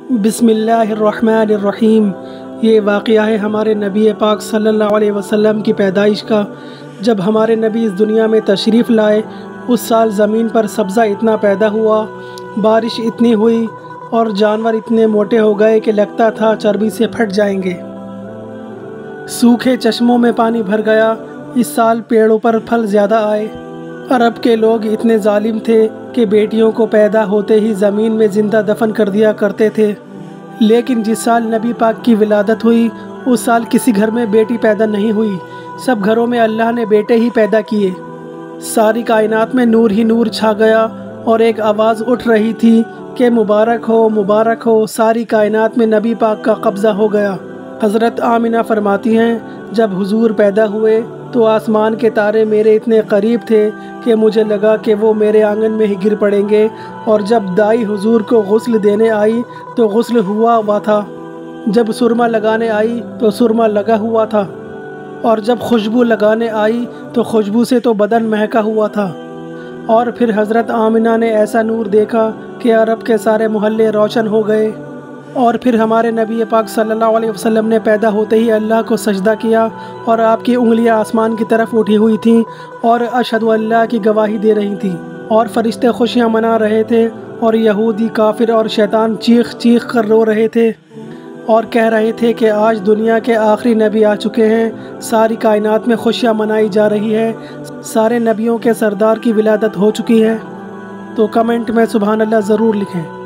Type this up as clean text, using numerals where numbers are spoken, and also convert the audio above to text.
بسم اللہ الرحمن الرحیم۔ یہ واقعہ ہے ہمارے نبی پاک صلی اللہ علیہ وسلم کی پیدائش کا۔ جب ہمارے نبی اس دنیا میں تشریف لائے، اس سال زمین پر سبزہ اتنا پیدا ہوا، بارش اتنی ہوئی اور جانور اتنے موٹے ہو گئے کہ لگتا تھا چربی سے پھٹ جائیں گے۔ سوکھے چشموں میں پانی بھر گیا۔ اس سال پیڑوں پر پھل زیادہ آئے۔ عرب کے لوگ اتنے ظالم تھے کہ بیٹیوں کو پیدا ہوتے ہی زمین میں زندہ دفن کر دیا کرتے تھے، لیکن جس سال نبی پاک کی ولادت ہوئی اس سال کسی گھر میں بیٹی پیدا نہیں ہوئی، سب گھروں میں اللہ نے بیٹے ہی پیدا کیے۔ ساری کائنات میں نور ہی نور چھا گیا اور ایک آواز اٹھ رہی تھی کہ مبارک ہو، ساری کائنات میں نبی پاک کا قبضہ ہو گیا۔ حضرت آمنہ فرماتی ہیں، جب حضور پیدا ہوئے تو آسمان کے تارے میرے اتنے قریب تھے کہ مجھے لگا کہ وہ میرے آنگن میں ہی گر پڑیں گے، اور جب دائی حضور کو غسل دینے آئی تو غسل ہوا تھا، جب سرما لگانے آئی تو سرما لگا ہوا تھا، اور جب خوشبو لگانے آئی تو خوشبو سے تو بدن مہکا ہوا تھا۔ اور پھر حضرت آمنہ نے ایسا نور دیکھا کہ عرب کے سارے محلے روشن ہو گئے۔ اور پھر ہمارے نبی پاک صلی اللہ علیہ وسلم نے پیدا ہوتے ہی اللہ کو سجدہ کیا، اور آپ کی انگلیاں آسمان کی طرف اٹھی ہوئی تھیں اور اشہد اللہ کی گواہی دے رہی تھیں، اور فرشتے خوشیاں منا رہے تھے، اور یہودی کافر اور شیطان چیخ چیخ کر رو رہے تھے اور کہہ رہے تھے کہ آج دنیا کے آخری نبی آ چکے ہیں۔ ساری کائنات میں خوشیاں منائی جا رہی ہے، سارے نبیوں کے سردار کی ولادت ہو چکی ہے۔ تو کمنٹ میں سبحان اللہ ضرور لکھیں۔